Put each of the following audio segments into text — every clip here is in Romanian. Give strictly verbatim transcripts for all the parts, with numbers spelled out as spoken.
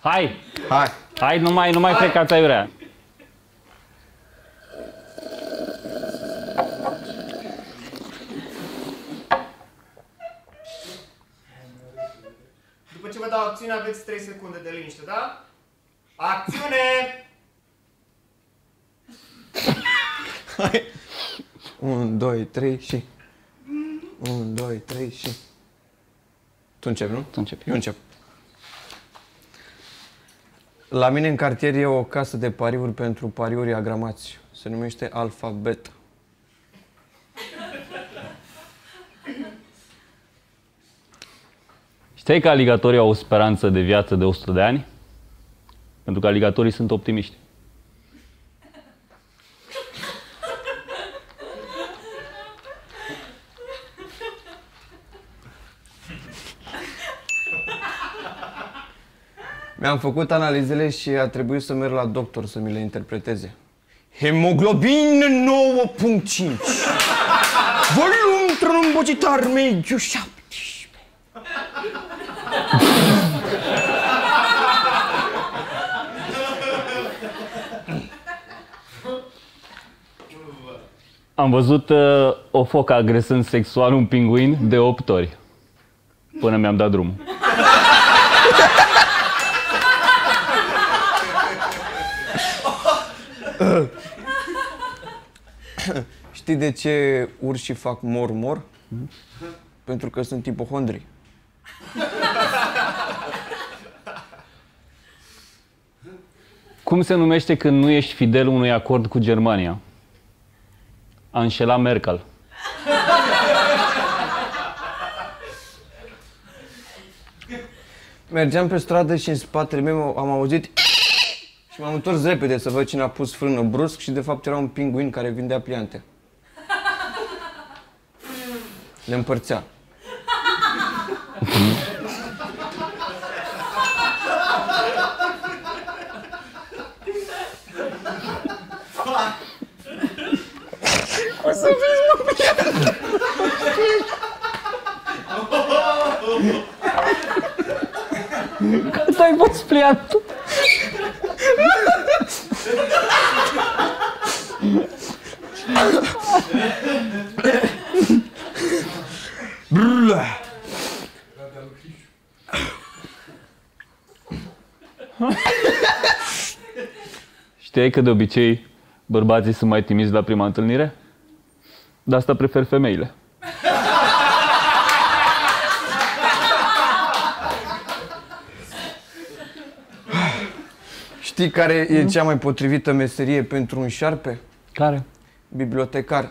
Hai! Hai! Hai, nu mai, nu mai plecați aiurea. După ce vă dau acțiune, aveți trei secunde de liniște, da? Acțiune! Hai! unu, doi, trei și... unu, doi, trei și... Tu începi, nu? Tu începi. Eu încep. La mine în cartier e o casă de pariuri pentru pariuri agramați. Se numește Alpha Beta. Știi că aligatorii au o speranță de viață de o sută de ani? Pentru că aligatorii sunt optimiști. Mi-am făcut analizele și a trebuit să merg la doctor să mi le interpreteze. Hemoglobin nouă punct cinci. Volum trombocitar mediu șaptesprezece. Am văzut uh, o focă agresând sexual un pinguin de opt ori. Până mi-am dat drumul. Știi de ce urșii fac mor-mor? Hmm? Pentru că sunt ipohondri. Cum se numește când nu ești fidel unui acord cu Germania? A înșelat Merkel. Mergeam pe stradă și în spatele meu am auzit și m-am întors repede să văd cine a pus frână brusc și de fapt era un pinguin care vindea pliante. Le împărțea. O să fiți mă pliant! Cât ai fost pliantul? Știai că de obicei bărbații sunt mai timizi la prima întâlnire? De asta prefer femeile. Știi care e cea mai potrivită meserie pentru un șarpe? Care? Bibliotecar.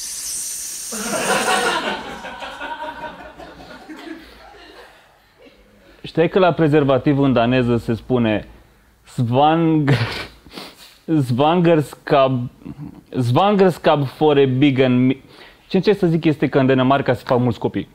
Știai că la prezervativ în daneză se spune Svang... Svangerskab... Svangerskab for a big and... Ce încerc să zic este că în Danemarca se fac mulți copii.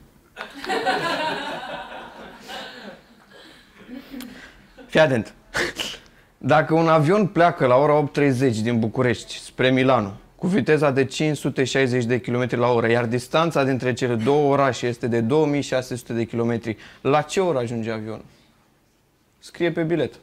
Fii atent. Dacă un avion pleacă la ora opt treizeci din București spre Milano cu viteza de cinci sute șaizeci de kilometri la oră, iar distanța dintre cele două orașe este de două mii șase sute de kilometri, la ce oră ajunge avionul? Scrie pe bilet.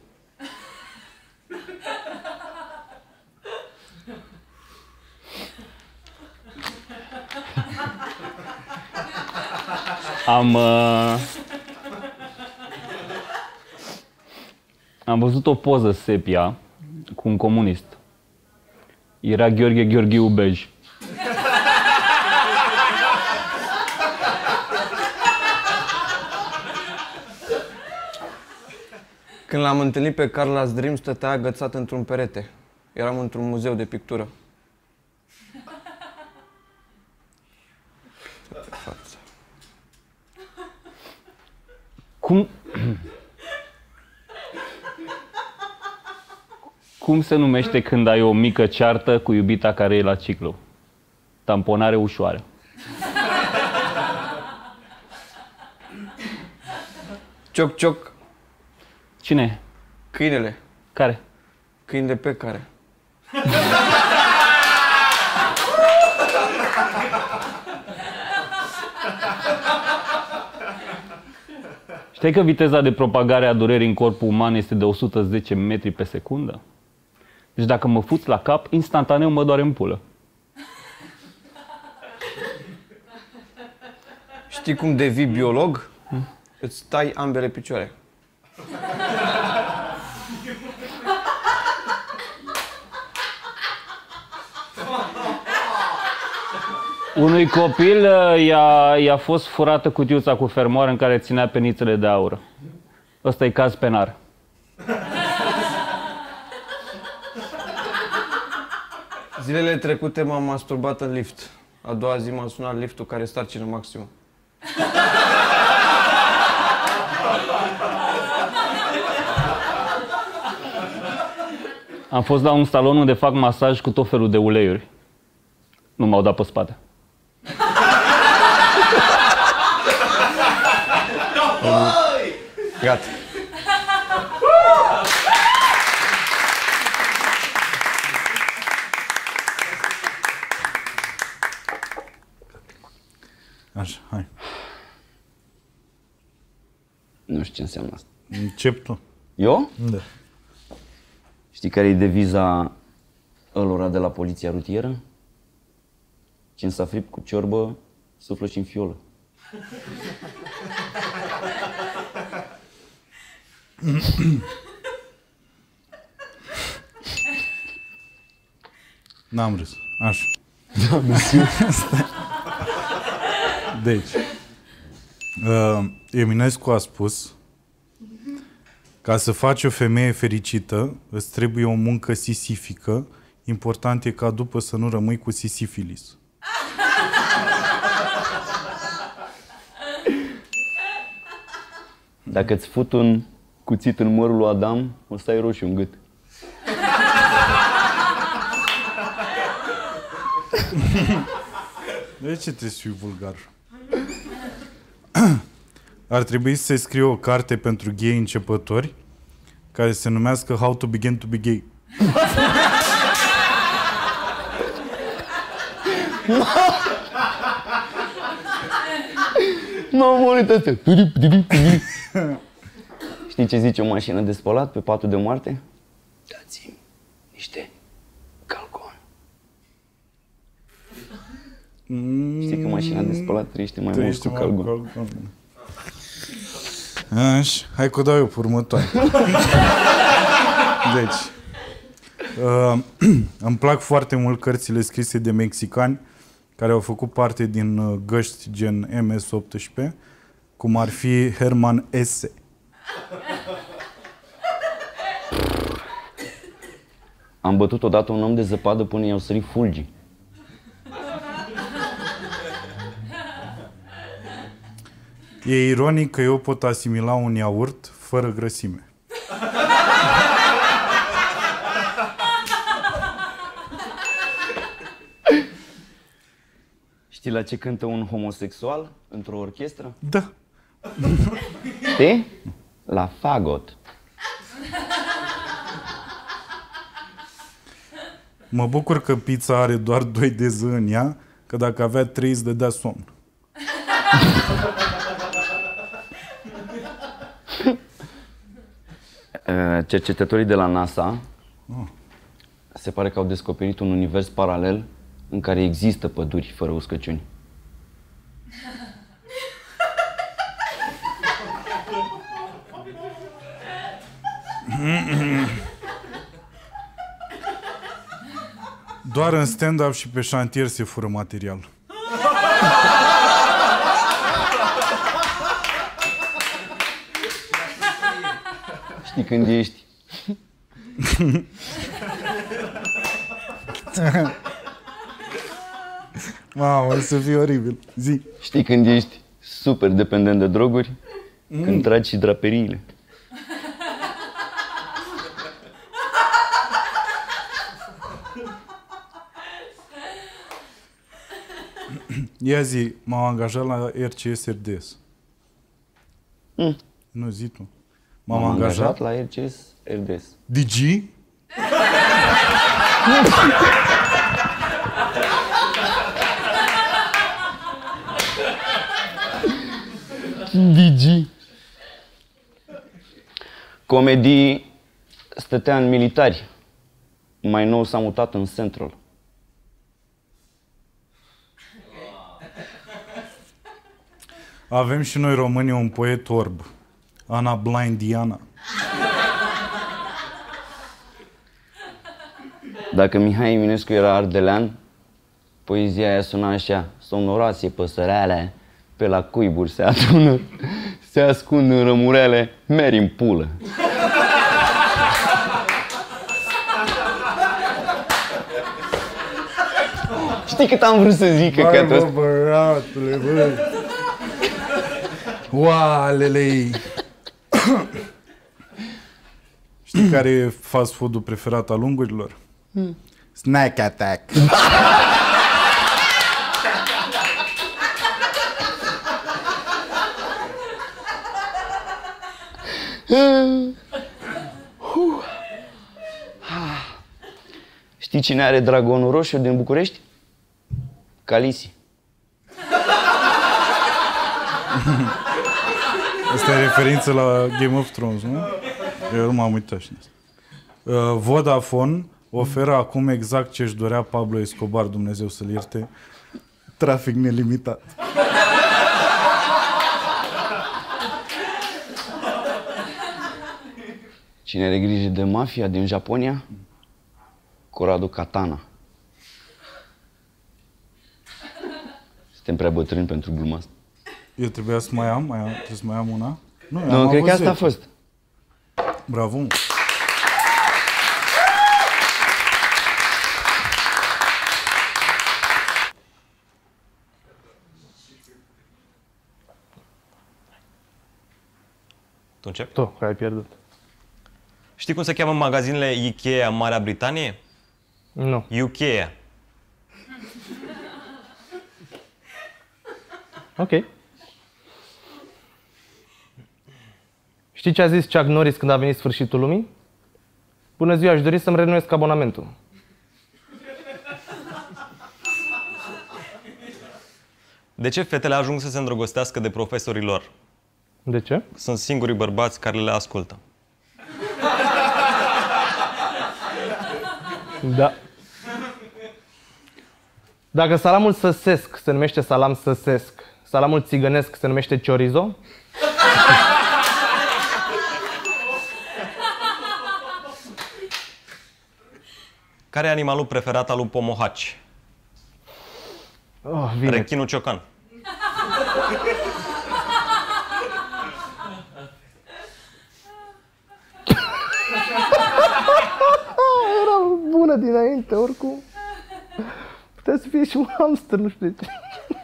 Am... Uh... Am văzut o poză sepia cu un comunist. Era Gheorghe Gheorghiu Bej. Când l-am întâlnit pe Carla's Dream, stătea agățat într-un perete. Eram într-un muzeu de pictură. Cum... Cum se numește când ai o mică ceartă cu iubita care e la ciclu? Tamponare ușoară. Cioc, cioc. Cine? Câinele. Care? Câinele pe care. Știi că viteza de propagare a durerii în corpul uman este de o sută zece metri pe secundă? Deci dacă mă fuți la cap, instantaneu mă doare în pulă. Știi cum devii biolog? Hmm? Îți tai ambele picioare. Unui copil i-a, i-a fost furată cutiuța cu fermoară în care ținea penițele de aur. Ăsta e caz penar. Zilele trecute m-am masturbat în lift. A doua zi m-a sunat liftul care starcină maximum. Am fost la un salon unde fac masaj cu tot felul de uleiuri. Nu m-au dat pe spate. Gata. Așa, hai. Nu știu ce înseamnă asta. Încep tu. Eu? Da. Știi care e deviza ălora de la poliția rutieră? Cine s-a fript cu ciorbă, suflă și în fiolă. N-am râs. Așa. Da, deci, uh, Eminescu a spus: ca să faci o femeie fericită, îți trebuie o muncă sisifică. Important e ca după să nu rămâi cu sisifilis. Dacă îți fut un cuțit în mărul lui Adam, o să ai roșu în gât. De ce trebuie să fii vulgar? Ar trebui să se scrie o carte pentru gay începători care se numească How to Begin to Be Gay. M-am omorât astea. Știi ce zice o mașină de spălat pe patul de moarte? Dați-mi niște calcon. Mm. Știi că mașina de spălat trăiește mai mult cu calcon. Așa, hai că o dau eu pe următoare. Deci, uh, îmi plac foarte mult cărțile scrise de mexicani care au făcut parte din uh, găști gen M S optsprezece, cum ar fi Herman Hesse. Am bătut odată un om de zăpadă până i-au sărit fulgii. E ironic că eu pot asimila un iaurt fără grăsime. Știi la ce cântă un homosexual într-o orchestră? Da. Știi? La fagot. Mă bucur că pizza are doar doi de ză în ea, că dacă avea trei îți dădea somn. Cercetătorii de la NASA se pare că au descoperit un univers paralel în care există păduri fără uscăciuni. Doar în stand-up și pe șantier se fură material. Știi când ești? Mamă, o să fie oribil. Zi. Știi când ești super dependent de droguri? Mm. Când tragi și draperiile. Ia zi, m-am angajat la R C S R D S. Mm. Nu, zi tu. M-am angajat la R C S R D S. D G? D G. comedii stătea în Militari. Mai nou s-a mutat în Central. Avem și noi românii un poet orb. Ana Blind Diana. Dacă Mihai Eminescu era ardelean, poezia aia suna așa: somnoroase păsărele, pe la cuiburi se adună, se ascund în rămurele, meri în pulă. Știi cât am vrut să zic că Hai, că bă, băiatule, bă. Oalelei. Știi care e fast food-ul preferat al ungurilor? Hmm. Snack Attack. Știi cine are dragonul roșu din București? Calisi. Asta e referință la Game of Thrones, nu? Eu nu m-am uitat și asta. Uh, Vodafone oferă acum exact ce își dorea Pablo Escobar, Dumnezeu să-l ierte, trafic nelimitat. Cine are grijă de mafia din Japonia? Corrado Katana. Suntem prea bătrâni pentru gluma asta. Eu trebuia să mai am, mai am, trebuie să mai am una? Nu, Nu, am cred că avut asta a zece. fost. Bravo, mă. Tu începi? Tu, că ai pierdut. Știi cum se cheamă magazinele Ikea în Marea Britanie? Nu. Ikea. Ok. Știi ce a zis Chuck Norris când a venit sfârșitul lumii? Bună ziua, aș dori să-mi renuiesc abonamentul. De ce fetele ajung să se îndrăgostească de profesorii lor? De ce? Sunt singurii bărbați care le ascultă. Da. Dacă salamul săsesc se numește salam săsesc, salamul țigănesc se numește chorizo? Care e animalul preferat al lui Pomohaci? Oh, vine. Rechinul ciocan. Era bună dinainte, oricum. Putea să fie și un hamster, nu știu de ce.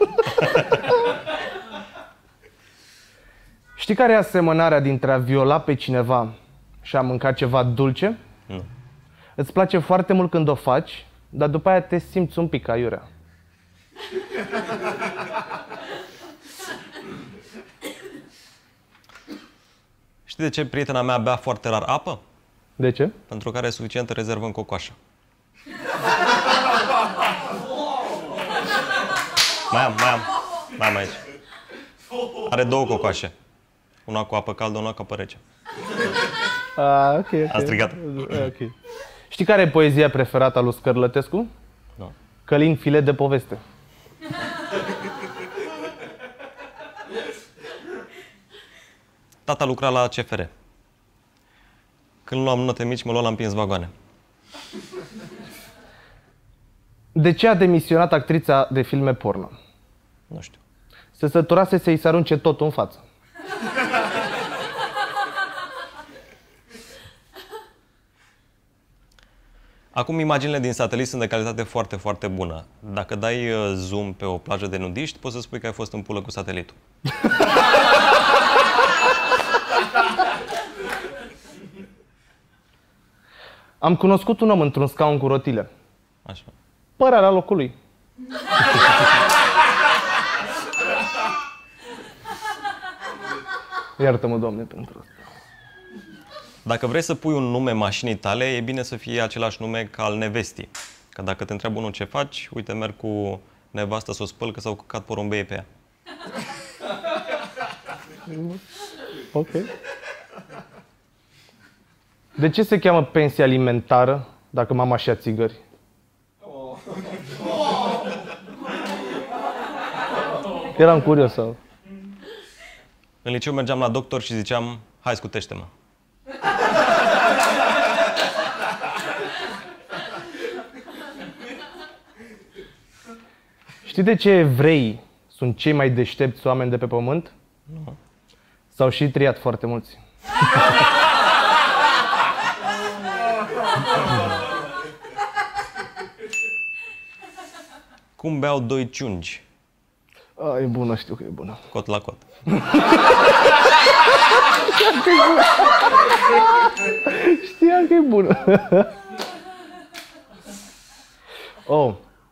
Știi care e asemănarea dintre a viola pe cineva și a mânca ceva dulce? Nu. Îți place foarte mult când o faci, dar după aia te simți un pic aiurea. Știi de ce prietena mea bea foarte rar apă? De ce? Pentru că are suficientă rezervă în cocoașă. Mai am, mai am. Mai am aici. Are două cocoașe. Una cu apă caldă, una cu apă rece. Ah, ok, ok. Am strigat. Ok. Știi care e poezia preferată a lui Scărlătescu? Nu. Călin filet de poveste. Tata lucra la C F R. Când luam note mici, mă lua la împins vagoane. De ce a demisionat actrița de filme porno? Nu știu. Se săturase să-i se arunce totul în față. Acum imaginile din satelit sunt de calitate foarte, foarte bună. Dacă dai uh, zoom pe o plajă de nudiști, poți să spui că ai fost în pulă cu satelitul. Am cunoscut un om într-un scaun cu rotile. Așa. Părea la locul lui. Iartă-mă, Doamne, pentru asta. Dacă vrei să pui un nume mașinii tale, e bine să fie același nume ca al nevestii. Că dacă te întreabă unul ce faci, uite, merg cu nevastă să o spăl că s-au căcat porumbeie pe ea. Ok. De ce se cheamă pensie alimentară dacă mama și-a țigări? Eram curios sau? În liceu mergeam la doctor și ziceam, hai scutește-mă. Știi de ce evreii sunt cei mai deștepți oameni de pe pământ? Nu. S-au și triat foarte mulți. Cum beau doi ciungi? A, e bună, știu că e bună. Cot la cot. Știam că e bună. Oh.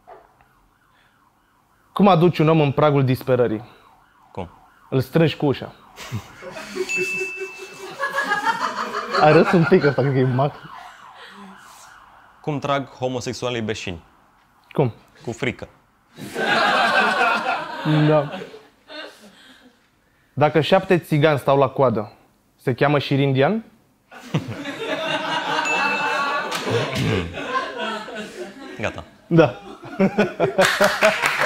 Cum aduci un om în pragul disperării? Cum? Îl strângi cu ușa. A râs un pic ăsta, cred că e max. Cum trag homosexualii beșini? Cum? Cu frică. Da. Dacă șapte țigani stau la coadă, se cheamă șir indian? Gata. Da.